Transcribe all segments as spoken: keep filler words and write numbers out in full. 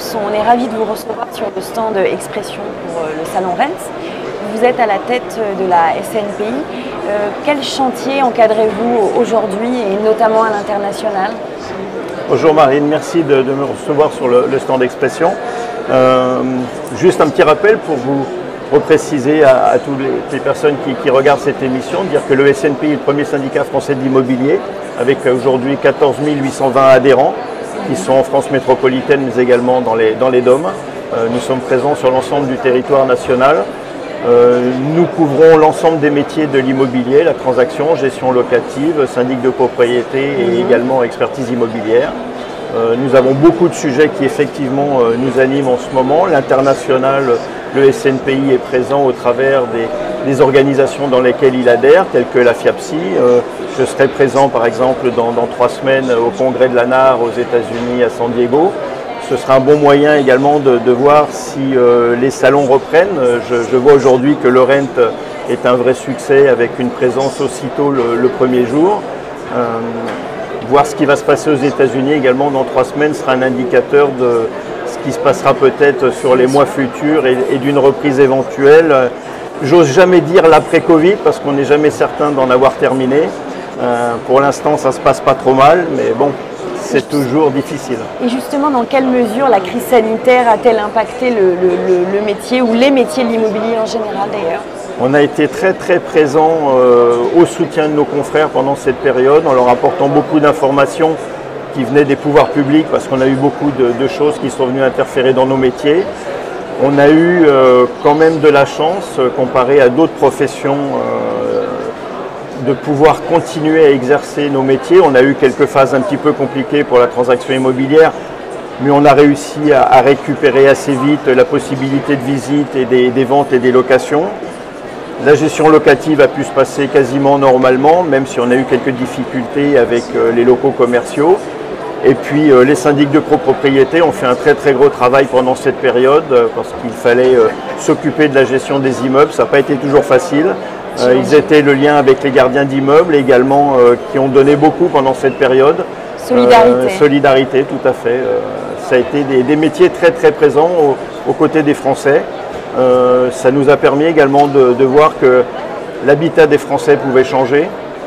France. On est ravis de vous recevoir sur le stand Expression pour le Salon Rent. Vous êtes à la tête de la S N P I. Euh, quel chantier encadrez-vous aujourd'hui et notamment à l'international? Bonjour Marine, merci de, de me recevoir sur le, le stand Expression. Euh, juste un petit rappel pour vous repréciser à, à toutes les, les personnes qui, qui regardent cette émission, dire que le S N P I est le premier syndicat français de l'immobilier, avec aujourd'hui quatorze mille huit cent vingt adhérents qui sont en France métropolitaine mais également dans les, dans les D O M. Euh, nous sommes présents sur l'ensemble du territoire national. Euh, nous couvrons l'ensemble des métiers de l'immobilier, la transaction, gestion locative, syndic de propriété et également expertise immobilière. Euh, nous avons beaucoup de sujets qui effectivement euh, nous animent en ce moment. L'international, le S N P I est présent au travers des, des organisations dans lesquelles il adhère, telles que la FIAPSI. Euh, je serai présent par exemple dans, dans trois semaines au congrès de l'A N A R aux États-Unis à San Diego. Ce sera un bon moyen également de, de voir si euh, les salons reprennent. Je, je vois aujourd'hui que le Rent est un vrai succès avec une présence aussitôt le, le premier jour. Euh, voir ce qui va se passer aux États-Unis également dans trois semaines sera un indicateur de ce qui se passera peut-être sur les mois futurs et, et d'une reprise éventuelle. J'ose jamais dire l'après-Covid parce qu'on n'est jamais certain d'en avoir terminé. Euh, pour l'instant, ça ne se passe pas trop mal, mais bon, c'est toujours difficile. Et justement, dans quelle mesure la crise sanitaire a-t-elle impacté le, le, le métier ou les métiers de l'immobilier en général d'ailleurs? On a été très très présent euh, au soutien de nos confrères pendant cette période, en leur apportant beaucoup d'informations qui venaient des pouvoirs publics, parce qu'on a eu beaucoup de, de choses qui sont venues interférer dans nos métiers. On a eu euh, quand même de la chance, euh, comparé à d'autres professions, euh, de pouvoir continuer à exercer nos métiers. On a eu quelques phases un petit peu compliquées pour la transaction immobilière, mais on a réussi à, à récupérer assez vite la possibilité de visite et des, des ventes et des locations. La gestion locative a pu se passer quasiment normalement, même si on a eu quelques difficultés avec euh, les locaux commerciaux. Et puis euh, les syndics de copropriété ont fait un très très gros travail pendant cette période euh, parce qu'il fallait euh, s'occuper de la gestion des immeubles. Ça n'a pas été toujours facile. Euh, ils étaient le lien avec les gardiens d'immeubles également euh, qui ont donné beaucoup pendant cette période. Solidarité. Euh, solidarité, tout à fait. Euh, ça a été des, des métiers très très présents aux, aux côtés des Français. Euh, ça nous a permis également de, de voir que l'habitat des Français pouvait changer.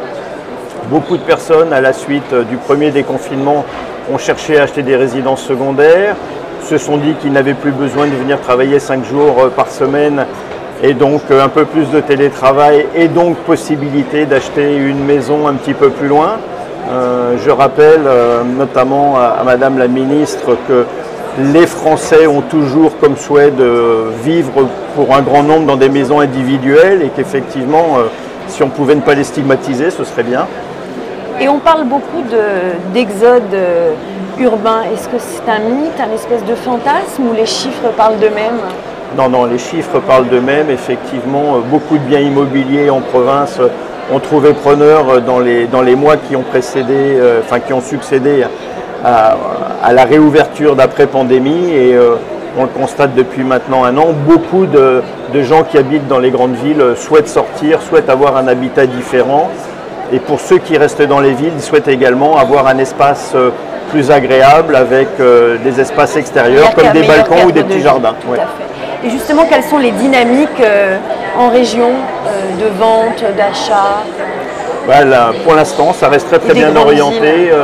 Beaucoup de personnes, à la suite du premier déconfinement, ont cherché à acheter des résidences secondaires, se sont dit qu'ils n'avaient plus besoin de venir travailler cinq jours par semaine et donc un peu plus de télétravail et donc possibilité d'acheter une maison un petit peu plus loin. Euh, je rappelle euh, notamment à, à Madame la Ministre que les Français ont toujours comme souhait de vivre pour un grand nombre dans des maisons individuelles et qu'effectivement, euh, si on pouvait ne pas les stigmatiser, ce serait bien. Et on parle beaucoup de, d'exode euh, urbain. Est-ce que c'est un mythe, un espèce de fantasme ou les chiffres parlent d'eux-mêmes? Non, non, les chiffres parlent d'eux-mêmes. Effectivement, beaucoup de biens immobiliers en province ont trouvé preneur dans les, dans les mois qui ont précédé, euh, enfin qui ont succédé à, à la réouverture d'après-pandémie. Et euh, on le constate depuis maintenant un an, beaucoup de, de gens qui habitent dans les grandes villes souhaitent sortir, souhaitent avoir un habitat différent. Et pour ceux qui restent dans les villes, ils souhaitent également avoir un espace plus agréable avec euh, des espaces extérieurs comme des balcons ou des petits jardins. Tout à fait. Et justement, quelles sont les dynamiques euh, en région euh, de vente, d'achat? Voilà, pour l'instant, ça reste très très bien orienté. Euh,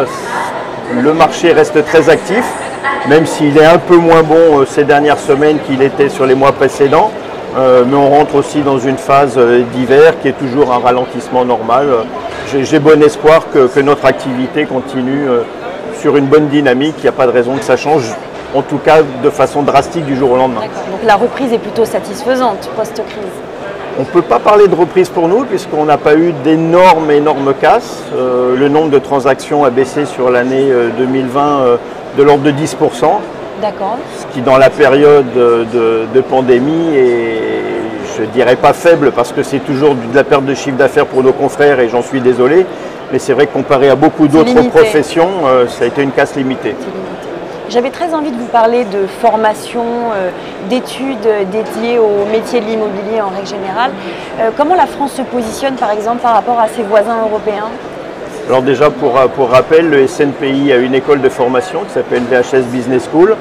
le marché reste très actif, même s'il est un peu moins bon euh, ces dernières semaines qu'il était sur les mois précédents. Euh, mais on rentre aussi dans une phase euh, d'hiver qui est toujours un ralentissement normal. J'ai, j'ai bon espoir que, que notre activité continue euh, sur une bonne dynamique. Il n'y a pas de raison que ça change, en tout cas de façon drastique du jour au lendemain. D'accord. Donc la reprise est plutôt satisfaisante post-crise? On ne peut pas parler de reprise pour nous puisqu'on n'a pas eu d'énormes, énormes casses. Euh, le nombre de transactions a baissé sur l'année euh, deux mille vingt euh, de l'ordre de dix pour cent. D'accord. Ce qui dans la période de, de, de pandémie est, je dirais pas faible parce que c'est toujours de la perte de chiffre d'affaires pour nos confrères et j'en suis désolé. Mais c'est vrai que comparé à beaucoup d'autres professions, euh, ça a été une casse limitée. J'avais très envie de vous parler de formation, euh, d'études dédiées au métier de l'immobilier en règle générale. Euh, comment la France se positionne par exemple par rapport à ses voisins européens? Alors déjà pour, pour rappel, le S N P I a une école de formation qui s'appelle V H S Business School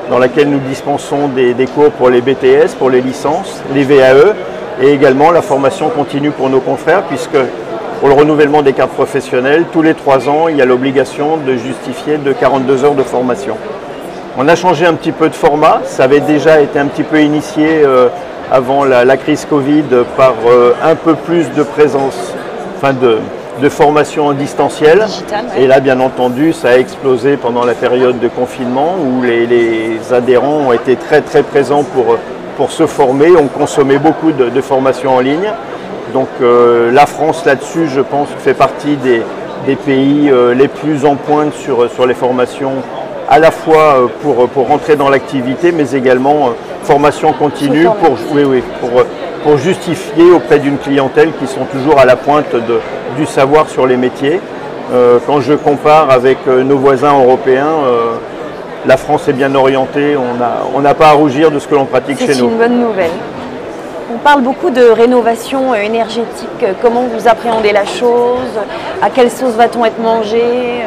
dans laquelle nous dispensons des, des cours pour les B T S, pour les licences, les V A E, et également la formation continue pour nos confrères, puisque pour le renouvellement des cartes professionnelles, tous les trois ans, il y a l'obligation de justifier de quarante-deux heures de formation. On a changé un petit peu de format, ça avait déjà été un petit peu initié euh, avant la, la crise Covid par euh, un peu plus de présence, enfin de, de formation en distanciel. Digital, ouais. Et là, bien entendu, ça a explosé pendant la période de confinement où les, les adhérents ont été très très présents pour, pour se former, ont consommé beaucoup de, de formations en ligne. Donc euh, la France là-dessus, je pense, fait partie des, des pays euh, les plus en pointe sur, sur les formations, à la fois euh, pour, pour rentrer dans l'activité, mais également euh, formation continue pour, oui, oui, pour, pour justifier auprès d'une clientèle qui sont toujours à la pointe de, du savoir sur les métiers. Euh, quand je compare avec euh, nos voisins européens, euh, la France est bien orientée, on n'a pas à rougir de ce que l'on pratique chez nous. C'est une bonne nouvelle. On parle beaucoup de rénovation énergétique. Comment vous appréhendez la chose? À quelle sauce va-t-on être mangé?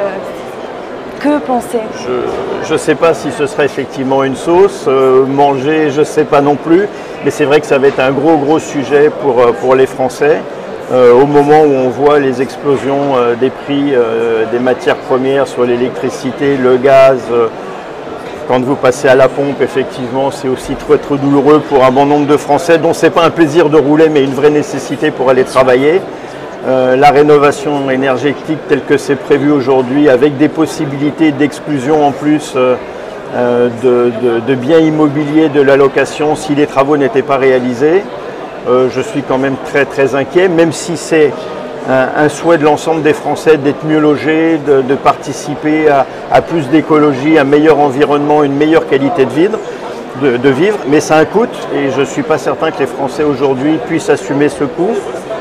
Que pensez? Je ne sais pas si ce serait effectivement une sauce. Euh, manger, je ne sais pas non plus. Mais c'est vrai que ça va être un gros, gros sujet pour, pour les Français. Euh, au moment où on voit les explosions euh, des prix euh, des matières premières sur l'électricité, le gaz, euh, quand vous passez à la pompe, effectivement, c'est aussi très, très douloureux pour un bon nombre de Français dont ce n'est pas un plaisir de rouler, mais une vraie nécessité pour aller travailler. Euh, la rénovation énergétique telle que c'est prévu aujourd'hui, avec des possibilités d'exclusion en plus euh, euh, de, de, de biens immobiliers de la location si les travaux n'étaient pas réalisés, euh, je suis quand même très très inquiet, même si c'est un, un souhait de l'ensemble des Français d'être mieux logés, de, de participer à, à plus d'écologie, un meilleur environnement, une meilleure qualité de vivre, de, de vivre, mais ça a un coût et je ne suis pas certain que les Français aujourd'hui puissent assumer ce coût.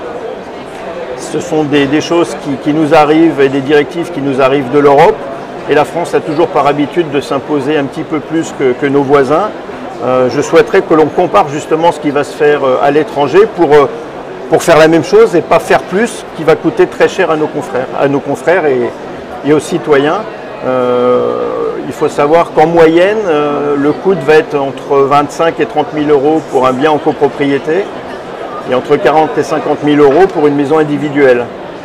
Ce sont des, des choses qui, qui nous arrivent et des directives qui nous arrivent de l'Europe. Et la France a toujours par habitude de s'imposer un petit peu plus que, que nos voisins. Euh, je souhaiterais que l'on compare justement ce qui va se faire à l'étranger pour, pour faire la même chose et pas faire plus qui va coûter très cher à nos confrères, à nos confrères et, et aux citoyens. Euh, il faut savoir qu'en moyenne, euh, le coût va être entre vingt-cinq et trente mille euros pour un bien en copropriété. Et entre quarante et cinquante mille euros pour une maison individuelle.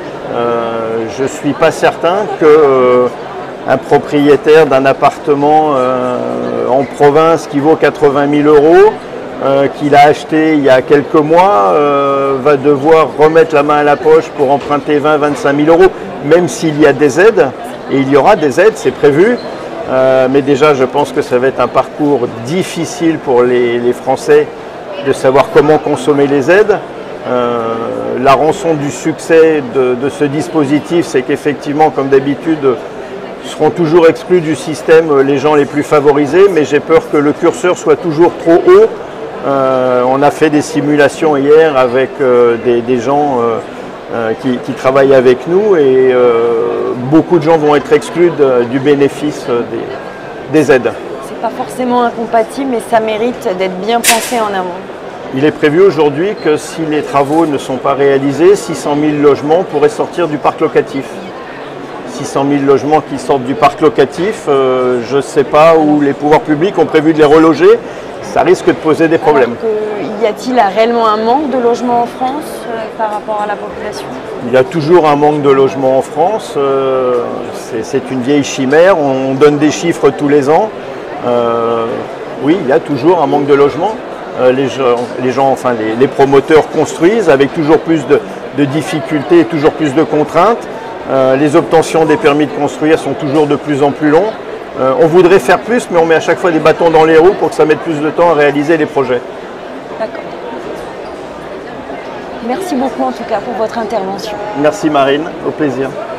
Euh, je ne suis pas certain qu'un euh, propriétaire d'un appartement euh, en province qui vaut quatre-vingt mille euros, euh, qu'il a acheté il y a quelques mois, euh, va devoir remettre la main à la poche pour emprunter vingt à vingt-cinq mille euros, même s'il y a des aides, et il y aura des aides, c'est prévu. Euh, mais déjà, je pense que ça va être un parcours difficile pour les, les Français de savoir comment consommer les aides. Euh, la rançon du succès de, de ce dispositif, c'est qu'effectivement, comme d'habitude, seront toujours exclus du système les gens les plus favorisés, mais j'ai peur que le curseur soit toujours trop haut. Euh, on a fait des simulations hier avec euh, des, des gens euh, euh, qui, qui travaillent avec nous et euh, beaucoup de gens vont être exclus de, du bénéfice des, des aides. C'est pas forcément incompatible, mais ça mérite d'être bien pensé en amont. Il est prévu aujourd'hui que si les travaux ne sont pas réalisés, six cent mille logements pourraient sortir du parc locatif. six cent mille logements qui sortent du parc locatif, euh, je ne sais pas où les pouvoirs publics ont prévu de les reloger, ça risque de poser des problèmes. Alors que, y a-t-il réellement un manque de logements en France euh, par rapport à la population? Il y a toujours un manque de logements en France, euh, c'est une vieille chimère, on donne des chiffres tous les ans. Euh, oui, il y a toujours un manque de logements. Euh, les, gens, les, gens, enfin, les, les promoteurs construisent avec toujours plus de, de difficultés et toujours plus de contraintes. Euh, les obtentions des permis de construire sont toujours de plus en plus longs. Euh, on voudrait faire plus, mais on met à chaque fois des bâtons dans les roues pour que ça mette plus de temps à réaliser les projets. D'accord. Merci beaucoup en tout cas pour votre intervention. Merci Marine, au plaisir.